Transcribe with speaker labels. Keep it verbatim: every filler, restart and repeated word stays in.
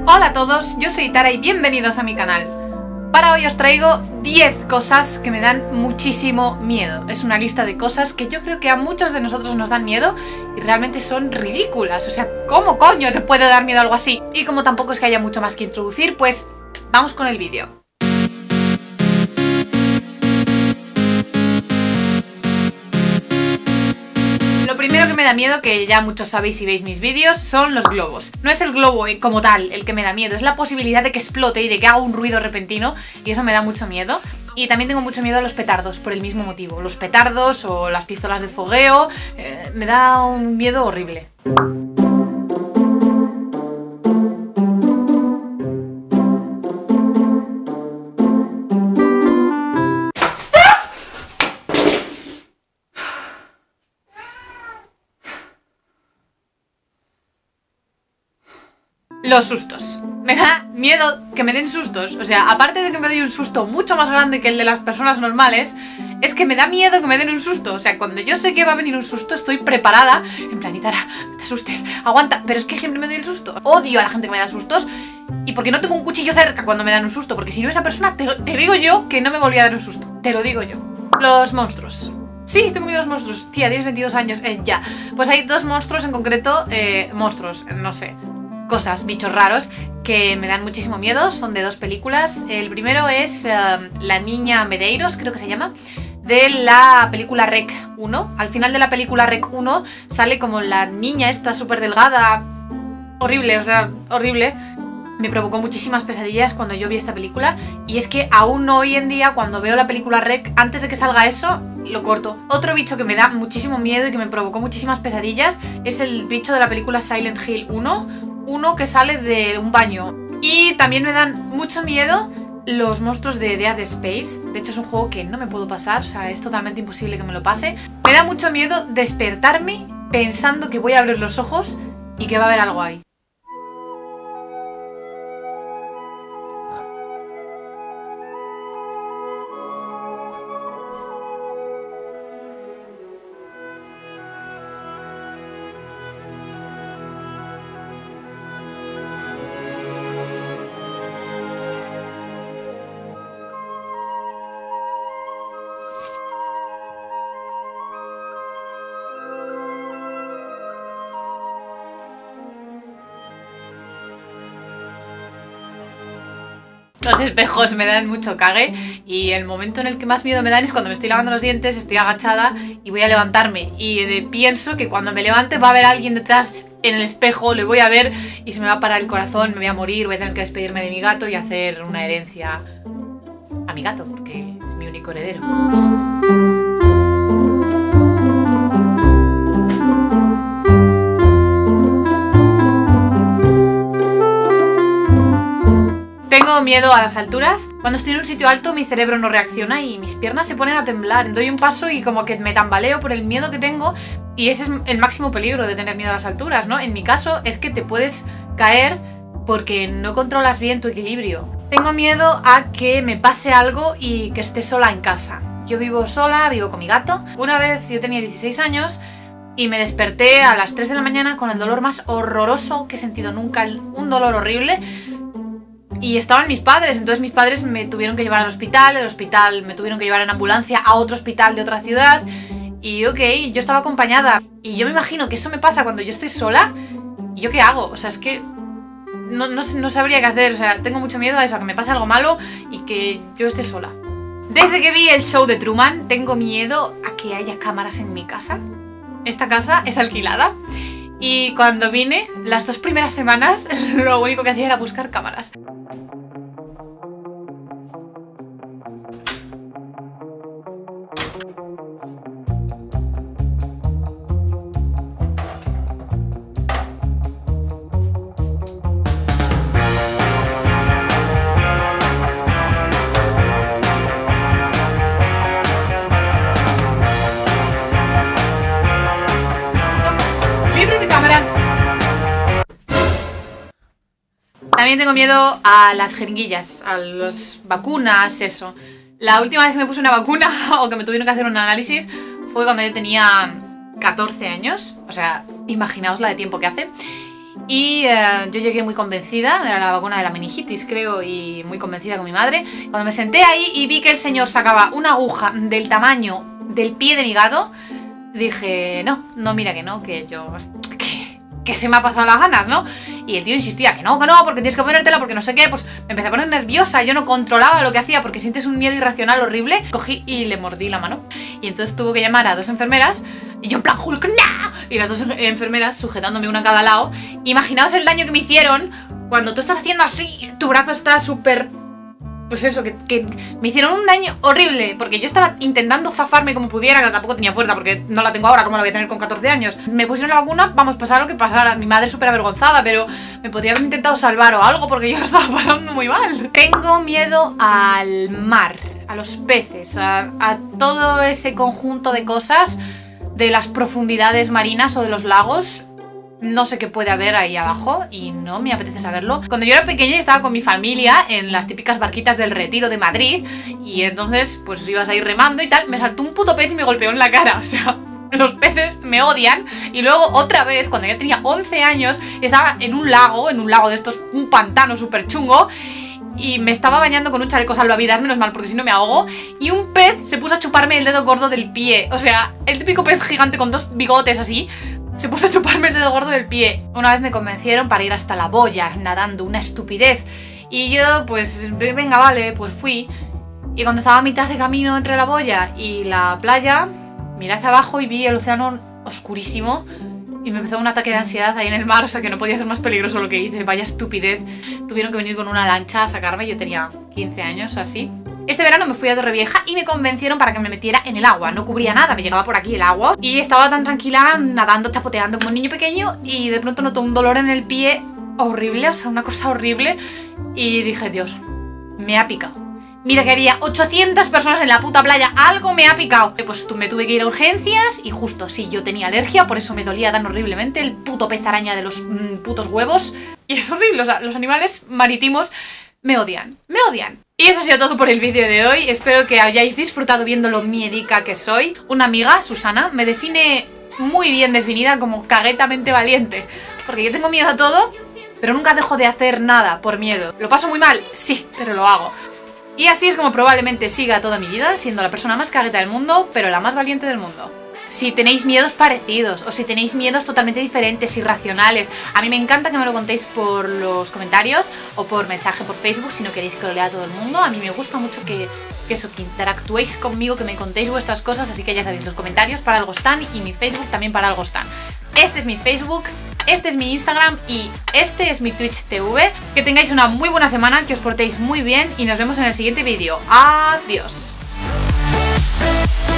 Speaker 1: Hola a todos, yo soy Tara y bienvenidos a mi canal. Para hoy os traigo diez cosas que me dan muchísimo miedo. Es una lista de cosas que yo creo que a muchos de nosotros nos dan miedo y realmente son ridículas. O sea, ¿cómo coño te puede dar miedo algo así? Y como tampoco es que haya mucho más que introducir, pues vamos con el vídeo. Lo primero que me da miedo, que ya muchos sabéis si veis mis vídeos, son los globos. No es el globo como tal el que me da miedo, es la posibilidad de que explote y de que haga un ruido repentino, y eso me da mucho miedo. Y también tengo mucho miedo a los petardos, por el mismo motivo. Los petardos o las pistolas de fogueo, eh, me da un miedo horrible. Los sustos. Me da miedo que me den sustos. O sea, aparte de que me doy un susto mucho más grande que el de las personas normales, es que me da miedo que me den un susto. O sea, cuando yo sé que va a venir un susto, estoy preparada. En plan, Tara, no te asustes, aguanta. Pero es que siempre me doy el susto. Odio a la gente que me da sustos. Y porque no tengo un cuchillo cerca cuando me dan un susto. Porque si no, esa persona, te, te digo yo que no me volvía a dar un susto. Te lo digo yo. Los monstruos. Sí, tengo miedo a los monstruos. Tía, tienes veintidós años. Eh, ya. Pues hay dos monstruos en concreto. Eh, monstruos, no sé. Cosas, bichos raros que me dan muchísimo miedo. Son de dos películas. El primero es uh, La Niña Medeiros, creo que se llama, de la película Rec uno. Al final de la película Rec uno sale como la niña esta súper delgada. Horrible, o sea, horrible. Me provocó muchísimas pesadillas cuando yo vi esta película. Y es que aún hoy en día, cuando veo la película Rec, antes de que salga eso, lo corto. Otro bicho que me da muchísimo miedo y que me provocó muchísimas pesadillas es el bicho de la película Silent Hill uno. Uno que sale de un baño. Y también me dan mucho miedo los monstruos de Dead Space. De hecho es un juego que no me puedo pasar. O sea, es totalmente imposible que me lo pase. Me da mucho miedo despertarme pensando que voy a abrir los ojos y que va a haber algo ahí. Los espejos me dan mucho cague y el momento en el que más miedo me dan es cuando me estoy lavando los dientes, estoy agachada y voy a levantarme y de, pienso que cuando me levante va a haber alguien detrás en el espejo, le voy a ver y se me va a parar el corazón, me voy a morir, voy a tener que despedirme de mi gato y hacer una herencia a mi gato porque es mi único heredero. Tengo miedo a las alturas. Cuando estoy en un sitio alto mi cerebro no reacciona y mis piernas se ponen a temblar. Doy un paso y como que me tambaleo por el miedo que tengo. Y ese es el máximo peligro de tener miedo a las alturas, ¿no? En mi caso es que te puedes caer porque no controlas bien tu equilibrio. Tengo miedo a que me pase algo y que esté sola en casa. Yo vivo sola, vivo con mi gato. Una vez yo tenía dieciséis años y me desperté a las tres de la mañana con el dolor más horroroso que he sentido nunca. Un dolor horrible. Y estaban mis padres, entonces mis padres me tuvieron que llevar al hospital, el hospital me tuvieron que llevar en ambulancia a otro hospital de otra ciudad. Y ok, yo estaba acompañada. Y yo me imagino que eso me pasa cuando yo estoy sola. ¿Y yo qué hago? O sea, es que no, no, no sabría qué hacer. O sea, tengo mucho miedo a eso, a que me pase algo malo y que yo esté sola. Desde que vi el show de Truman, tengo miedo a que haya cámaras en mi casa. Esta casa es alquilada. Y cuando vine, las dos primeras semanas, lo único que hacía era buscar cámaras. También tengo miedo a las jeringuillas, a las vacunas, eso. La última vez que me puse una vacuna o que me tuvieron que hacer un análisis fue cuando yo tenía catorce años. O sea, imaginaos la de tiempo que hace. Y eh, yo llegué muy convencida, era la vacuna de la meningitis creo, y muy convencida con mi madre. Cuando me senté ahí y vi que el señor sacaba una aguja del tamaño del pie de mi gato, dije, no, no, mira que no, que yo... que, que se me ha pasado las ganas, ¿no? Y el tío insistía, que no, que no, porque tienes que ponértela, porque no sé qué. Pues me empecé a poner nerviosa, yo no controlaba lo que hacía porque sientes un miedo irracional horrible. Cogí y le mordí la mano. Y entonces tuvo que llamar a dos enfermeras. Y yo en plan, Hulk, ¡nah! Y las dos enfermeras sujetándome una a cada lado. Imaginaos el daño que me hicieron cuando tú estás haciendo así, tu brazo está súper... Pues eso, que, que me hicieron un daño horrible. Porque yo estaba intentando zafarme como pudiera, que tampoco tenía fuerza porque no la tengo ahora, como la voy a tener con catorce años. Me pusieron la vacuna, vamos, pasar lo que pasara. Mi madre súper avergonzada, pero me podría haber intentado salvar o algo porque yo lo estaba pasando muy mal. Tengo miedo al mar, a los peces, a, a todo ese conjunto de cosas de las profundidades marinas o de los lagos. No sé qué puede haber ahí abajo y no me apetece saberlo. Cuando yo era pequeña estaba con mi familia en las típicas barquitas del Retiro de Madrid y entonces pues ibas ahí remando y tal, me saltó un puto pez y me golpeó en la cara, o sea... Los peces me odian. Y luego otra vez, cuando ya tenía once años, estaba en un lago, en un lago de estos, un pantano súper chungo, y me estaba bañando con un chaleco salvavidas, menos mal porque si no me ahogo, y un pez se puso a chuparme el dedo gordo del pie. O sea, el típico pez gigante con dos bigotes así se puso a chuparme el dedo gordo del pie. Una vez me convencieron para ir hasta la boya nadando, una estupidez. Y yo, pues, venga, vale, pues fui. Y cuando estaba a mitad de camino entre la boya y la playa, miré hacia abajo y vi el océano oscurísimo. Y me empezó un ataque de ansiedad ahí en el mar, o sea que no podía ser más peligroso lo que hice. Vaya estupidez. Tuvieron que venir con una lancha a sacarme, yo tenía quince años o así. Este verano me fui a Torrevieja y me convencieron para que me metiera en el agua. No cubría nada, me llegaba por aquí el agua. Y estaba tan tranquila, nadando, chapoteando como un niño pequeño. Y de pronto noté un dolor en el pie horrible, o sea, una cosa horrible. Y dije, Dios, me ha picado. Mira que había ochocientas personas en la puta playa, algo me ha picado. Pues me tuve que ir a urgencias y justo, sí, yo tenía alergia, por eso me dolía tan horriblemente el puto pez araña de los mmm, putos huevos. Y es horrible, o sea, los animales marítimos me odian, me odian. Y eso ha sido todo por el vídeo de hoy, espero que hayáis disfrutado viendo lo miedica que soy. Una amiga, Susana, me define muy bien definida como caguetamente valiente. Porque yo tengo miedo a todo, pero nunca dejo de hacer nada por miedo. ¿Lo paso muy mal? Sí, pero lo hago. Y así es como probablemente siga toda mi vida, siendo la persona más cagueta del mundo, pero la más valiente del mundo. Si tenéis miedos parecidos, o si tenéis miedos totalmente diferentes, irracionales, a mí me encanta que me lo contéis por los comentarios o por mensaje por Facebook, si no queréis que lo lea todo el mundo. A mí me gusta mucho que, que eso, que interactuéis conmigo, que me contéis vuestras cosas, así que ya sabéis, los comentarios para algo están y mi Facebook también para algo están. Este es mi Facebook, este es mi Instagram y este es mi Twitch T V. Que tengáis una muy buena semana, que os portéis muy bien y nos vemos en el siguiente vídeo. ¡Adiós!